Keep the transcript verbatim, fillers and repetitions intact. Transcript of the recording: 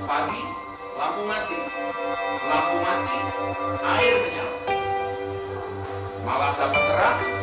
Pagi, lampu mati. Lampu mati, air menyala. Malam dapat terang,